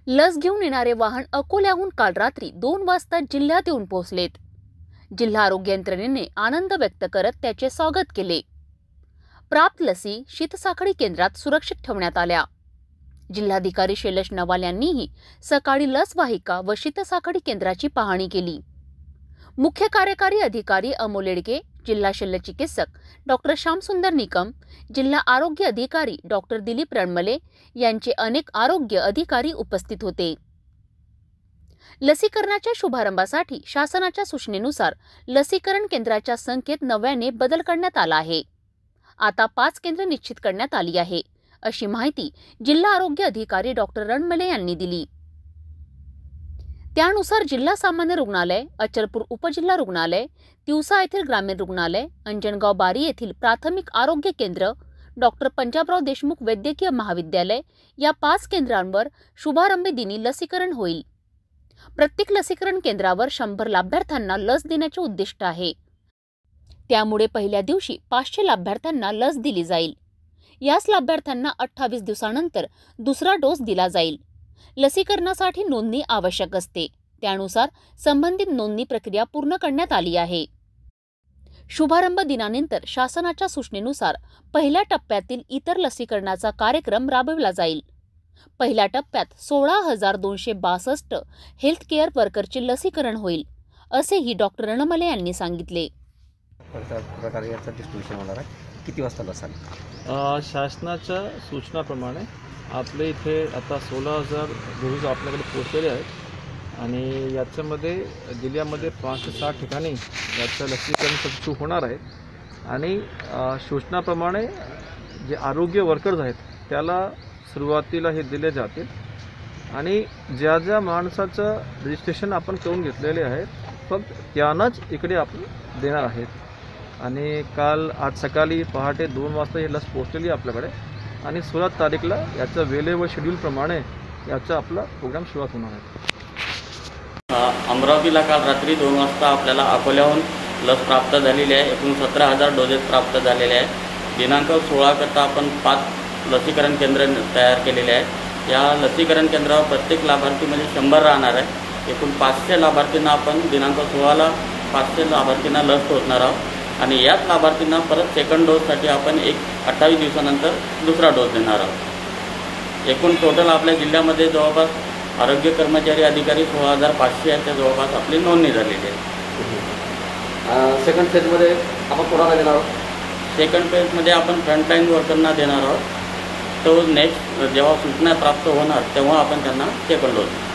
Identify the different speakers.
Speaker 1: लस घेऊन येणारे वाहन अकोल्याहून काल रात्री 2 वाजता जिल्ह्यात येऊन पोहोचलेत। जिल्हा आरोग्य यंत्रणेने आनंद व्यक्त करत त्याचे स्वागत केले। प्राप्त लसी शीतसाखळी केंद्रात सुरक्षित ठेवण्यात आल्या। जिल्हाधिकारी शैलेश नवाल यांनीही सकाळी लस वाहिका व शीतसाखळी केंद्राची पाहणी केली। मुख्य कार्यकारी अधिकारी अमोल येडगे, जिल्हा शल्य चिकित्सक डॉक्टर श्यामसुंदर निकम, जिल्हा आरोग्य अधिकारी डॉक्टर दिलीप रणमले यांचे अनेक आरोग्य अधिकारी उपस्थित होते। लसीकरणाच्या शुभारंभासाठी शासनाच्या सूचनेनुसार लसीकरण केंद्राच्या संख्येत नव्याने बदल करण्यात आला आहे। आता 5 केंद्र निश्चित करण्यात आली आहे, अशी माहिती जिल्हा आरोग्य अधिकारी डॉक्टर रणमले यांनी दिली। त्यानुसार जिल्हा सामान्य रुग्णालय, अचलपूर उपजिल्हा रुग्णालय, तिवसा येथील ग्रामीण रुग्णालय, अंजनगाव बारी येथील प्राथमिक आरोग्य केंद्र, डॉक्टर पंजाबराव देशमुख वैद्यकीय महाविद्यालय या 5 केंद्रांवर शुभारंभी दिनी लसीकरण होईल। प्रत्येक लसीकरण केंद्रावर 100 लाभार्थ्यांना लस देण्याचे उद्दिष्ट आहे। त्यामुळे पहिल्या दिवशी 500 लाभार्थ्यांना लस दिली जाईल। याच लाभार्थ्यांना 28 दिवसानंतर दुसरा डोस दिला जाईल। लसीकरणासाठी नोंदणी आवश्यक असते, त्यानुसार संबंधित नोंदणी प्रक्रिया पूर्ण करण्यात आली आहे। शुभारंभ दिनानंतर शासनाच्या सूचनेनुसार पहिल्या टप्प्यातील इतर लसीकरणाचा कार्यक्रम राबविला जाईल। पहिल्या टप्प्यात 16,262 हेल्थ केअर वर्करचे लसीकरण होईल, असेही डॉक्टर रणमले यांनी सांगितले।
Speaker 2: प्रकारे याचा डिस्ट्रीब्युशन होणार आहे। किती वाजता लस आली?
Speaker 3: शासनाच्या सूचनाप्रमाणे आपले इथे आता 16,000 डोस आपल्याकडे पोहोचलेले आहेत आणि याच्यामध्ये जिल्ह्यामध्ये 5 ते 6 ठिकाणी याचं लसीकरण सुरू होणार आहे। आणि सूचनाप्रमाणे जे आरोग्य वर्कर्स आहेत त्याला सुरुवातीला हे दिले जातील आणि ज्या ज्या माणसाचं रजिस्ट्रेशन आपण करून घेतलेले आहे फक्त त्यांनाच इकडे आपण देणार आहेत। आणि आज सकाळी पहाटे 2 वाजता ही लस पोहोचलेली आहे आपल्याकडे आणि 16 तारीखला याचं वेळे व शेड्यूलप्रमाणे याचा आपला प्रोग्राम सुरुवात होणार आहे।
Speaker 4: अमरावतीला काल रात्री 2 वाजता आपल्याला अकोल्याहून लस प्राप्त झालेली आहे। एकूण 17,000 डोसेस प्राप्त झालेले आहे। दिनांक 16 करता आपण 5 लसीकरण केंद्र तयार केलेले आहेत। या लसीकरण केंद्रावर प्रत्येक लाभार्थीमध्ये 100 राहणार आहे। एकूण 500 लाभार्थींना आपण दिनांक 16ला 500 लाभार्थींना लस टोचणार आहोत आणि याच लाभार्थींना परत सेकंड डोससाठी आपण 28 दिवसानंतर दुसरा डोस देणार आहोत। एकूण टोटल आपल्या जिल्ह्यामध्ये जवळपास आरोग्य कर्मचारी अधिकारी 16,500 याच्या जवळपास आपली नोंदणी झालेली आहे।
Speaker 2: सेकंड फेजमध्ये आपण कोणाला देणार आहोत?
Speaker 4: सेकंड फेजमध्ये आपण फ्रंटलाईन वर्करना देणार आहोत। तो नेक्स्ट जेव्हा सूचना प्राप्त होणार तेव्हा आपण त्यांना सेकंड डोस